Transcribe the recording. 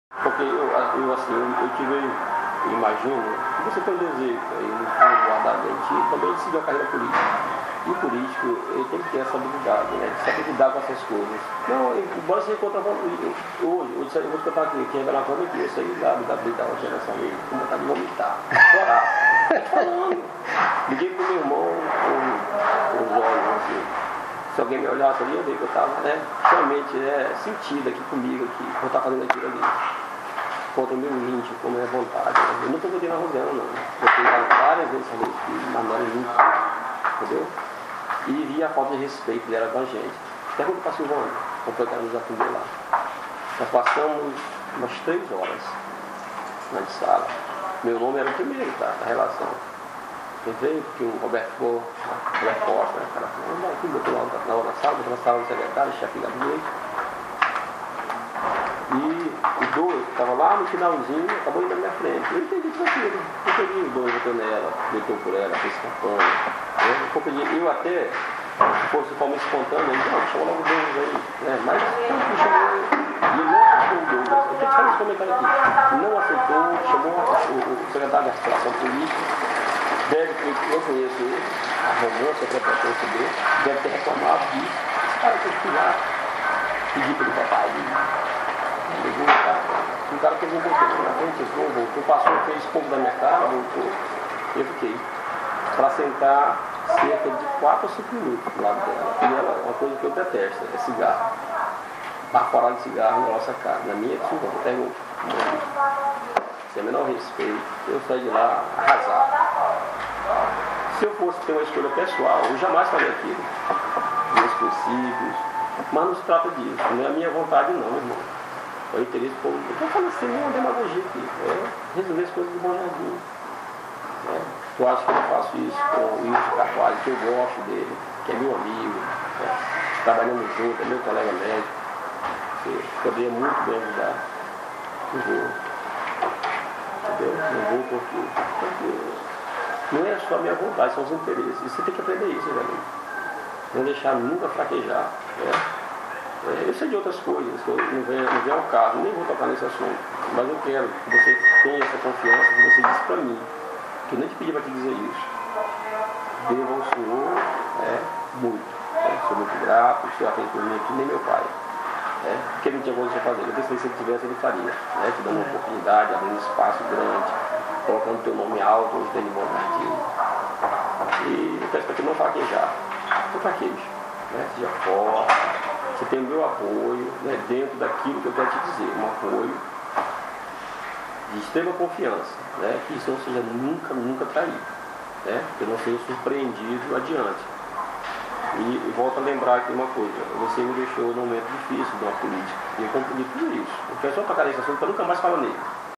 Porque eu tive, imagino, que você tem um desejo aí no fundo guardado em ti, também de seguir a carreira política. E o político, ele tem que ter essa habilidade, né? De saber lidar com essas coisas. Não, embora você encontre hoje, eu vou contar aqui, quem é na fome que eu saí da geração dele, com vontade de vomitar, chorar, falando. Liguei pro meu irmão com os olhos, assim. Se alguém me olhasse ali, eu vi que eu estava, né, realmente sentido aqui comigo, aqui, por estar fazendo aquilo ali. Contra o meu íntimo, com a minha vontade. Né? Eu nunca votei na Rosana, não. Votei várias vezes falei que na mão entendeu? E vi a falta de respeito dela com a gente. Pergunta para a Silvana, como que ela nos atendeu lá. Nós passamos umas 3 horas na sala. Meu nome era o primeiro, tá? Da relação. Entrei porque o Roberto Costa, né? O cara falou, não, aqui, botou lá na hora da sala, botou na sala do secretário, chefe de gabinete. E o dois, que estava lá no finalzinho, acabou indo na minha frente. Eu entendi tudo aquilo. Eu peguei o dois, votou nela, votou por ela, fez campanha. Eu até, se fosse de forma espontânea, ele não, chamou logo o Douglas aí. Né? Mas me chamou, e ele não aceitou o Douglas. Eu tenho que fazer esse comentário aqui. Não aceitou, chamou o secretário de articulação política. Deve ter, eu conheço ele, a romance, a preparação dele, deve ter reclamado disso. Esse cara tem que ir lá, pedir pelo papai dele. Um cara que não voltou na frente, voltou, passou, fez pouco da minha cara, voltou. Eu fiquei para sentar cerca de 4 ou 5 minutos do lado dela. E ela, uma coisa que eu detesto, é cigarro. Baforado de cigarro na nossa casa. Na minha, eu pergunto, sem o menor respeito, eu saí de lá arrasado. Se eu fosse ter uma escolha pessoal, eu jamais faria aquilo. Meus princípios. Mas não se trata disso, não é a minha vontade não, irmão. É o interesse público. Eu falo assim, não é uma demagogia aqui. É resolver as coisas do Bom Jardim. Eu acho que eu faço isso com o Wilson Carvalho, que eu gosto dele, que é meu amigo, trabalhamos junto, é meu colega médico, que poderia muito bem ajudar. Não vou. Entendeu? Não vou porque não é só a minha vontade, são os interesses. E você tem que aprender isso, velho. Não deixar nunca fraquejar. Eu sei de outras coisas, que não vem ao caso, nem vou tocar nesse assunto. Mas eu quero que você tenha essa confiança que você disse para mim. Que eu nem te pedi para te dizer isso. Devo ao Senhor muito. Sou muito grato, o Senhor fez por mim aqui, nem meu pai. Porque ele não tinha coisa de fazer. Eu pensei que se ele tivesse, ele faria. Te dando uma oportunidade, abrindo um espaço grande, colocando teu nome alto, hoje tem de Bom Jardim. E eu peço para que não fraquejar. Não fraqueje. Seja forte. Você tem o meu apoio, dentro daquilo que eu quero te dizer. Um apoio de extrema confiança, que isso não seja nunca traído, que eu não seja surpreendido adiante. E volto a lembrar aqui uma coisa, você me deixou num momento difícil de uma política, e eu compreendi tudo isso. Eu quero só tocar nesse assunto para nunca mais falar nele.